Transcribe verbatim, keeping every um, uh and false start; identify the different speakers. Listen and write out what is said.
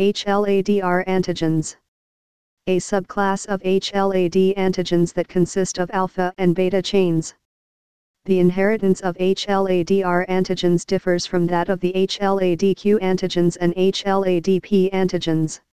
Speaker 1: H L A D R antigens. A subclass of H L A D antigens that consist of alpha and beta chains. The inheritance of H L A D R antigens differs from that of the H L A D Q antigens and H L A D P antigens.